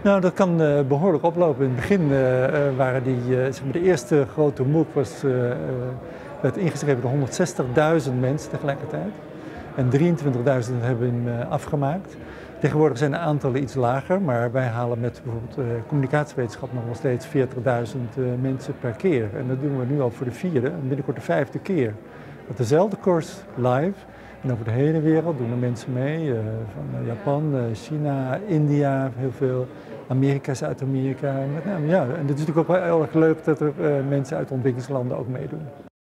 Nou, dat kan behoorlijk oplopen. In het begin waren zeg maar de eerste grote MOOC werd ingeschreven door 160.000 mensen tegelijkertijd. En 23.000 hebben hem afgemaakt. Tegenwoordig zijn de aantallen iets lager, maar wij halen met bijvoorbeeld communicatiewetenschap nog wel steeds 40.000 mensen per keer. En dat doen we nu al voor de vierde en binnenkort de vijfde keer. Met dezelfde course live. En over de hele wereld doen er mensen mee, van Japan, China, India, heel veel, Amerika, Zuid-Amerika. Ja, en het is natuurlijk ook wel heel erg leuk dat er mensen uit ontwikkelingslanden ook meedoen.